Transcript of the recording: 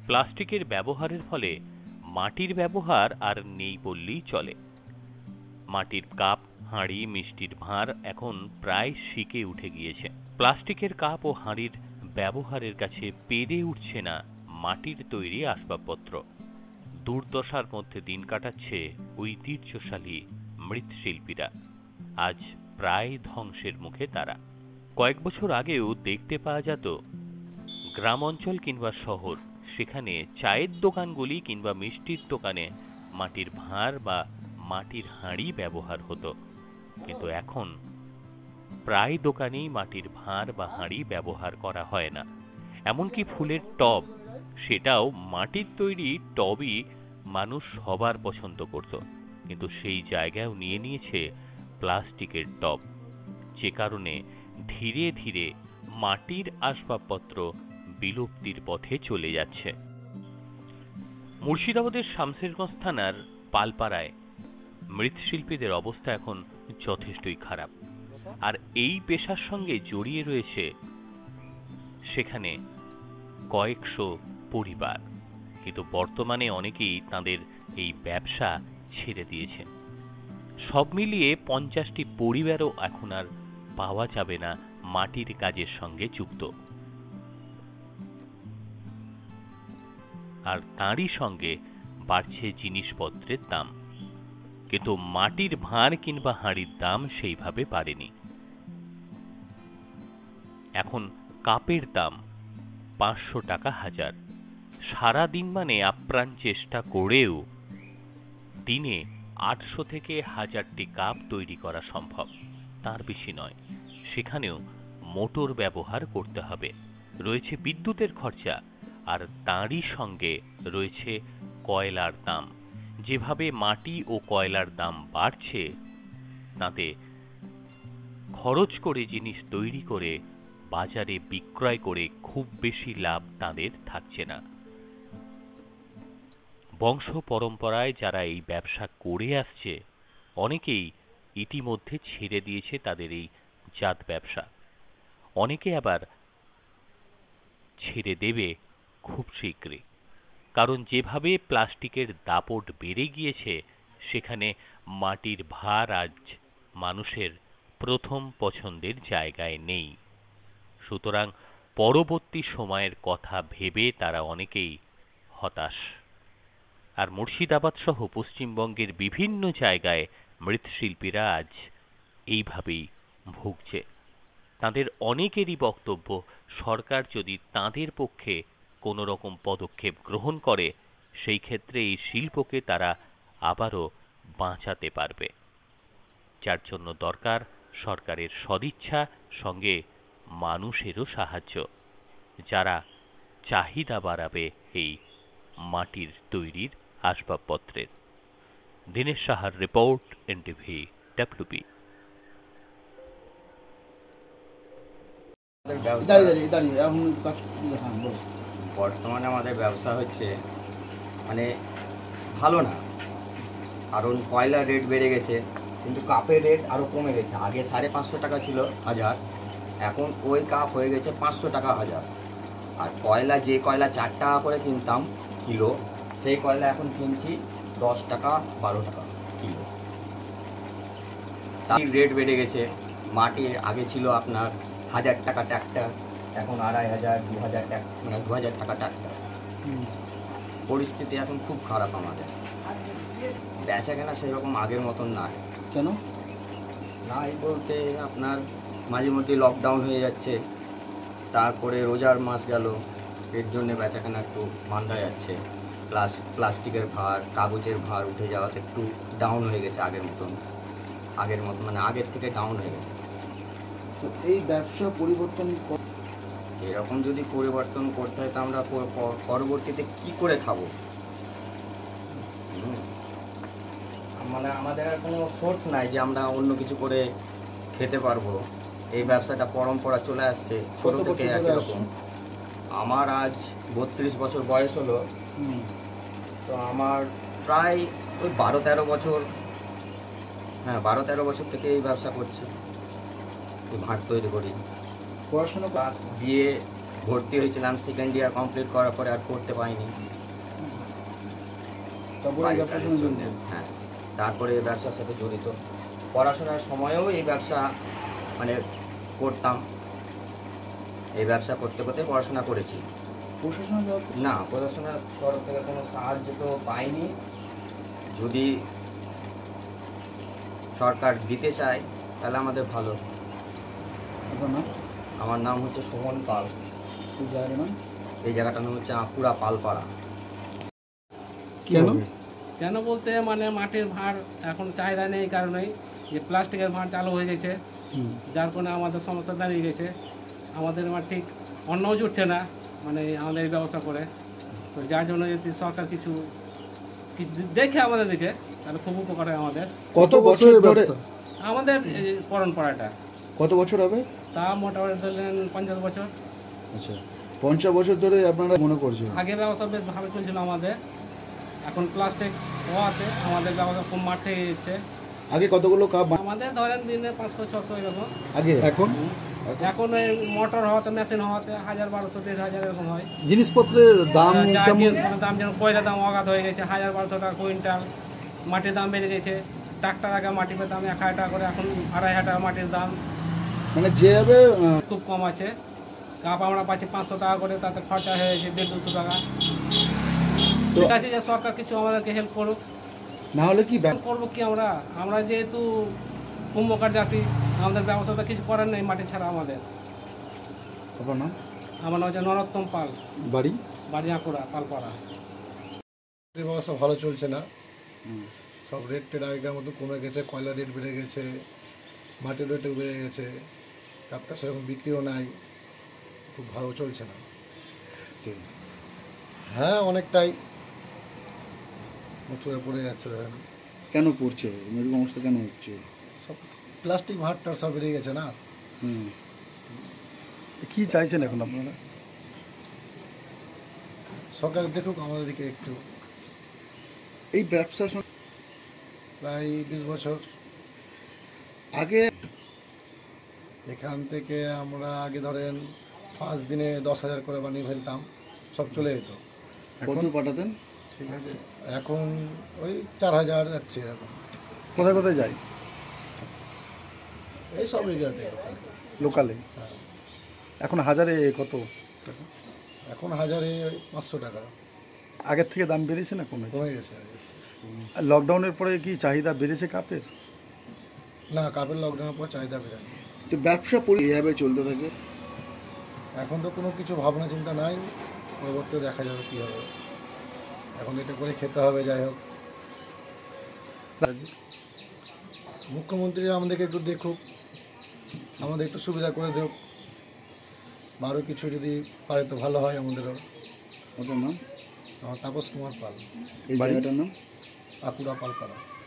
প্লাস্টিকের ব্যবহারের ফলে মাটির ব্যবহার আর নেই বললেই চলে। মাটির কাপ, হাঁড়ি, মিষ্টির ভাঁড় এখন প্রায় শিকে উঠে গিয়েছে। প্লাস্টিকের কাপ ও হাঁড়ির ব্যবহারের কাছে পেরে উঠছে না মাটির তৈরি আসবাবপত্র। দুর্দশার মধ্যে দিন কাটাচ্ছে ঐতিহ্যশালী মৃৎশিল্পীরা। আজ প্রায় ধ্বংসের মুখে তারা। কয়েক বছর আগেও দেখতে পাওয়া যেত গ্রাম অঞ্চল কিংবা শহর, সেখানে চায়ের দোকানগুলি কিংবা মিষ্টির দোকানে মাটির ভাঁড় বা মাটির হাঁড়ি ব্যবহার হতো। কিন্তু এখন প্রায় দোকানেই মাটির ভাঁড় বা হাঁড়ি ব্যবহার করা হয় না। এমনকি ফুলের টব, সেটাও মাটির তৈরি টবই মানুষ সবার পছন্দ করত, কিন্তু সেই জায়গাও নিয়ে নিয়েছে প্লাস্টিকের টব, যে কারণে ধীরে ধীরে মাটির আসবাবপত্র বিলুপ্তির পথে চলে যাচ্ছে। মুর্শিদাবাদের শামসেরগঞ্জ থানার পালপাড়ায় মৃৎশিল্পীদের অবস্থা এখন যথেষ্টই খারাপ। আর এই পেশার সঙ্গে জড়িয়ে রয়েছে সেখানে কয়েকশো পরিবার, কিন্তু বর্তমানে অনেকেই তাদের এই ব্যবসা ছেড়ে দিয়েছে। সব মিলিয়ে 50টি পরিবারও এখন আর পাওয়া যাবে না মাটির কাজের সঙ্গে যুক্ত। আর তারই সঙ্গে বাড়ছে জিনিসপত্রের দাম, কিন্তু মাটির ভাঁড় কিংবা হাঁড়ির দাম সেইভাবে বাড়েনি। এখন কাপের দাম 500 টাকা হাজার। সারাদিন মানে আপ্রাণ চেষ্টা করেও দিনে 800 থেকে 1000টি কাপ তৈরি করা সম্ভব, তার বেশি নয়। সেখানেও মোটর ব্যবহার করতে হবে, রয়েছে বিদ্যুতের খরচা, আর তারই সঙ্গে রয়েছে কয়লার দাম। যেভাবে মাটি ও কয়লার দাম বাড়ছে, তাতে খরচ করে জিনিস তৈরি করে বাজারে বিক্রয় করে খুব বেশি লাভ তাদের থাকছে না। বংশ পরম্পরায় যারা এই ব্যবসা করে আসছে, অনেকেই ইতিমধ্যে ছেড়ে দিয়েছে তাদের এই জাত ব্যবসা। অনেকে আবার ছেড়ে দেবে খুব শীঘ্রই, কারণ যেভাবে প্লাস্টিকের দাপট বেড়ে গিয়েছে, সেখানে মাটির ভার আজ মানুষের প্রথম পছন্দের জায়গায় নেই। সুতরাং পরবর্তী সময়ের কথা ভেবে তারা অনেকেই হতাশ। আর মুর্শিদাবাদ সহ পশ্চিমবঙ্গের বিভিন্ন জায়গায় মৃৎশিল্পীরা আজ এইভাবেই ভুগছে। তাদের অনেকেরই বক্তব্য, সরকার যদি তাদের পক্ষে কোনো রকম পদক্ষেপ গ্রহণ করে, সেই ক্ষেত্রে এই শিল্পকে তারা আবারও বাঁচাতে পারবে। যার জন্য দরকার সরকারের সদিচ্ছা, সঙ্গে মানুষেরও সাহায্য, যারা চাহিদা বাড়াবে এই মাটির তৈরির আসবাবপত্রের। দীনেশ সাহার রিপোর্ট, এনটিভি WP। বর্তমানে আমাদের ব্যবসা হচ্ছে মানে ভালো না, কারণ কয়লার রেট বেড়ে গেছে, কিন্তু কাপের রেট আরও কমে গেছে। আগে 550 টাকা ছিল হাজার, এখন ওই কাপ হয়ে গেছে 500 টাকা হাজার। আর কয়লা, যে কয়লা 4 টাকা করে কিনতাম কিলো, সেই কয়লা এখন কিনছি 10 টাকা 12 টাকা কিলো। তার রেট বেড়ে গেছে। মাটি আগে ছিল আপনার 1000 টাকা ট্রাক্টর, এখন 2500 2000 টাকা, মানে 2000 টাকা ট্রাক্টর। পরিস্থিতি এখন খুব খারাপ আমাদের। বেচা কেনা সেরকম আগের মতন নাই। কেন নাই বলতে আপনার মাঝে মধ্যে লকডাউন হয়ে যাচ্ছে, তারপরে রোজার মাস গেল, এর জন্যে বেচা কেনা একটু মান্দা যাচ্ছে। প্লাস্টিকের ভার, কাগজের ভার উঠে যাওয়াতে একটু ডাউন হয়ে গেছে আগের মতন মানে আগের থেকে ডাউন হয়ে গেছে। তো এই ব্যবসা পরিবর্তন এরকম যদি পরিবর্তন করতে হয়, তো আমরা পরবর্তীতে কি করে খাবো? মানে আমাদের আর কোনো সোর্স নাই যে আমরা অন্য কিছু করে খেতে পারবো। এই ব্যবসাটা পরম্পরা চলে আসছে ছোট থেকে একই রকম। আমার আজ 32 বছর বয়স হলো, তো আমার প্রায় ওই 12-13 বছর, 12-13 বছর থেকে এই ব্যবসা করছি, এই ভাঁড় তৈরি করি। পড়াশোনা ক্লাস বিএ ভর্তি হয়েছিলাম, সেকেন্ড ইয়ার কমপ্লিট করার পরে আর করতে পারিনি। তারপরে এই ব্যবসার সঙ্গে জড়িত। হ্যাঁ, তারপরে এই ব্যবসার সাথে জড়িত। পড়াশোনার সময়েও এই ব্যবসা মানে করতাম। এই ব্যবসা করতে করতে পড়াশোনা করেছি। প্রশাসনের তরফ থেকে? না, পড়াশোনার তরফ থেকে কোনো সাহায্য তো পাইনি। যদি সরকার দিতে চায় তাহলে আমাদের ভালো। আপনার নাম? আমার নাম হচ্ছে সুমন পাল। এই জায়গার নাম? এই জায়গাটার নাম হচ্ছে আঁকুড়া পালপাড়া। কেন? কেন বলতে মানে মাটির ভাঁড় এখন চাহিদা নেই, এই কারণেই যে প্লাস্টিকের ভাঁড় চালু হয়ে গেছে, যার কারণে আমাদের সমস্যা দাঁড়িয়ে গেছে। আমাদের আমার ঠিক অন্যও জুটছে না, মানে আমাদের এই ব্যবস্থা করে। তো যার জন্য যদি সরকার কিছু দেখে আমাদের দিকে, তাহলে খুব উপকার হয় আমাদের। কত বছর ধরে? আমাদের এই পরন পড়াটা কত বছর হবে? তা মোটামুটি ধরলেন 50 বছর। আচ্ছা, 50 বছর ধরে আপনারা মনে করছেন? আগে ব্যবস্থা বেশ ভালো চলছিল আমাদের, এখন প্লাস্টিক হওয়াতে আমাদের ব্যবস্থা খুব মাঠে যাচ্ছে। আগে কতগুলো কাপ আমাদের ধরেন দিনে 500-600 এরকম। আগে? এখন এখন এই মোটর হওয়াতে, মেশিন হওয়াতে 1000-1200-1500 এরকম হয়। জিনিসপত্রের দাম যা কেমন? জিনিসপত্রের দাম, যেমন কয়লার দাম অগাধ হয়ে গেছে, 1000-1200 টাকা কুইন্টাল। মাটির দাম বেড়ে গেছে। ট্রাক্টর আগে মাটি পেতাম 1000 টাকা করে, এখন 2500 টাকা মাটির দাম। মানে যেভাবে খুব কম আছে। কাপ আমরা পাচ্ছি 500 টাকা করে, তাতে খরচা হয়ে গেছে 150-200 টাকা। তো ঠিক আছে যে সরকার কিছু আমাদেরকে হেল্প করুক। না হলে কি করবো কি আমরা যেহেতু কুম্ভকার জাতি, আমাদের ব্যবস্থা কিছু করার নেই মাটি ছাড়া আমাদের। আপনার নাম? আমার নাম হচ্ছে নরোত্তম পাল, বাড়ি? বাড়ি আঁকুড়া পালপাড়া। ব্যবস্থা ভালো চলছে না। সব রেট টেট আগেকার মতো কমে গেছে, কয়লা রেট বেড়ে গেছে, মাটির রেটও বেড়ে গেছে, কাপটা সেরকম বিক্রিও নাই, খুব ভালো চলছে না। হ্যাঁ, অনেকটাই মথুরে পড়ে যাচ্ছে। ধরেন কেন পড়ছে এরকম অবস্থা, কেন হচ্ছে? সব প্লাস্টিক ভাঁড়টা সব বেড়ে গেছে না। কি চাইছেন এখন আপনারা? সরকার দেখুক আমাদের দিকে একটু। এই ব্যবসার সঙ্গে প্রায় 20 বছর আগে এখান থেকে আমরা আগে ধরেন 5 দিনে 10,000 করে বানিয়ে ফেলতাম, সব চলে যেত। কত পাঠাতেন? ঠিক আছে, এখন ওই 4000 যাচ্ছে। এখন কোথায় কোথায় যাই? এই সব এরিয়াতে লোকালে। এখন হাজারে কত টাকা? এখন 1000-500 টাকা আগের থেকে দাম বেড়েছে না কমেছে? কমে গেছে। লকডাউনের পরে কি চাহিদা বেড়েছে কাপের? না, কাপের লকডাউনের পর চাহিদা বেড়ে। তো ব্যবসা এইভাবে চলতে থাকে? এখন তো কোনো কিছু ভাবনা চিন্তা নাই, পরবর্তী দেখা যাবে কী হবে। এখন এটা করে খেতে হবে। যাই হোক, মুখ্যমন্ত্রী আমাদেরকে একটু দেখুক, আমাদের একটু সুবিধা করে দেখ, আরও কিছু যদি পারে তো ভালো হয় আমাদেরও। ওটার নাম? আমার তাপস কুমার পাল। এই জায়গাটার নাম? আঁকুড়া পালপাড়া।